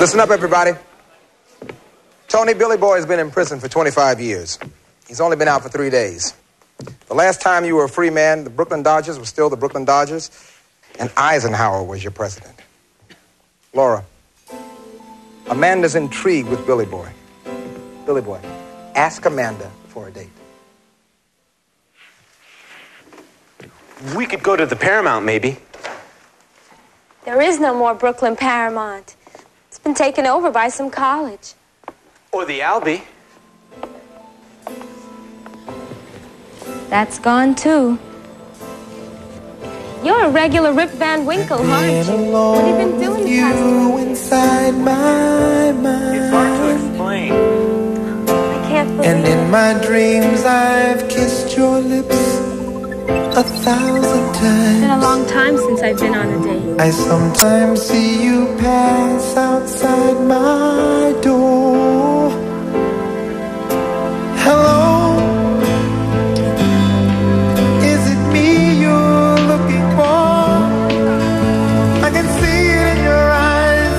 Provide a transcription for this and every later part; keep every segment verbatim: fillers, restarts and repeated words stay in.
Listen up, everybody. Tony Billy Boy has been in prison for twenty-five years. He's only been out for three days. The last time you were a free man, the Brooklyn Dodgers were still the Brooklyn Dodgers, and Eisenhower was your president. Laura, Amanda's intrigued with Billy Boy. Billy Boy, ask Amanda for a date. We could go to the Paramount, maybe. There is no more Brooklyn Paramount. It's been taken over by some college. Or the Albee. That's gone, too. You're a regular Rip Van Winkle, aren't you? What have you been doing the past two years? Inside my mind. It's hard to explain. I can't believe And in it. my dreams I've kissed your lips a thousand times. It's been a long time since I've been on a date. I sometimes see you pass outside my door. Hello, is it me you're looking for? I can see it in your eyes,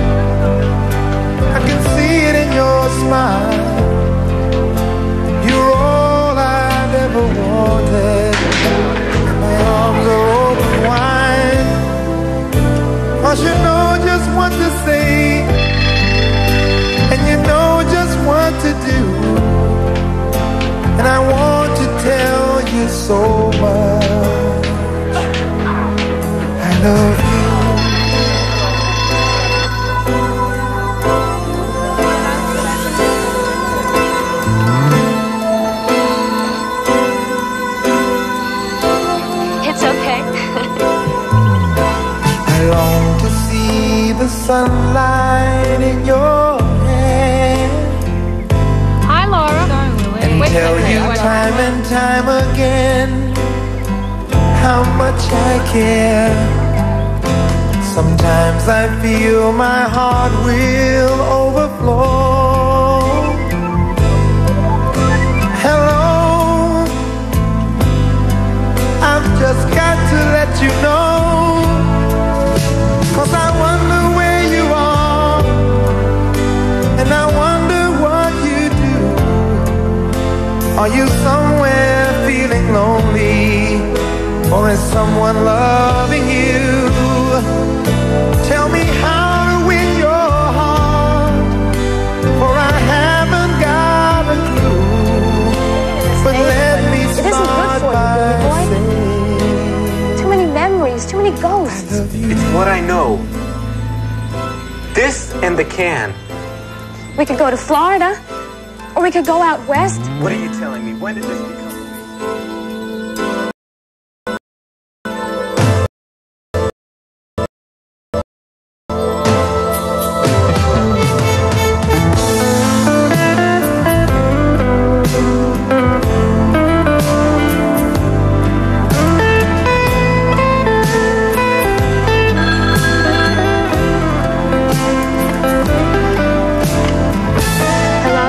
I can see it in your smile. You're all I've ever wanted. My arms are open wide, 'cause you know just what to say, and you know just what to do. And I want to tell you so much. I love you. It's okay. I long to see the sunlight in your hair Hi, Laura. and Wait, tell wait, wait, you wait. time and time again how much I care. Sometimes I feel my heart will overflow. Hello, I've just got to let you know, 'cause I wonder where you are, and I wonder what you do. Are you somewhere feeling lonely, or is someone loving you? Tell me how to win your heart, for I haven't got a clue. But let me It isn't good start for you, by Billy Boy. saying Too many memories, too many I ghosts. love you. It's what I know. This and the can. We could go to Florida, or we could go out west. What are you telling me? When did this become? Hello?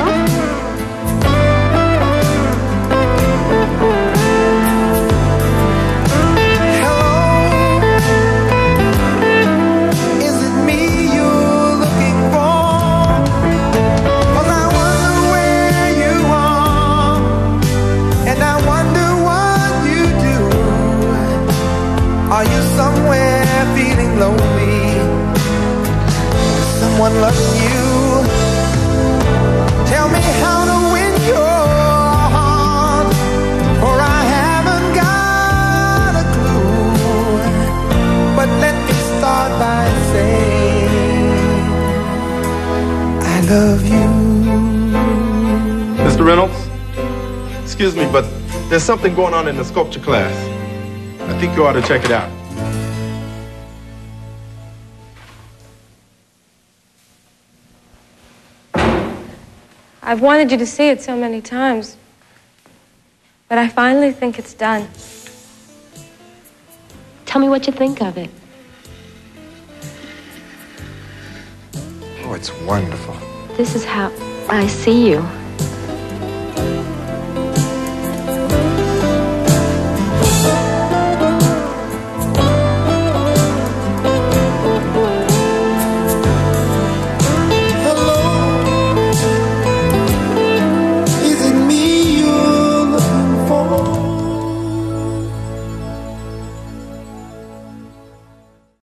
Is it me you're looking for? 'Cause I wonder where you are, and I wonder what you do. Are you somewhere feeling lonely? Someone loves you. Tell me how to win your heart, for I haven't got a clue. But let me start by saying I love you. Mister Reynolds, excuse me, but there's something going on in the sculpture class. I think you ought to check it out. I've wanted you to see it so many times, but I finally think it's done. Tell me what you think of it. Oh, it's wonderful. This is how I see you.